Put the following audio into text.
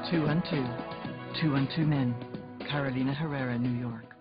Two and Two. Two and Two Men. Carolina Herrera, New York.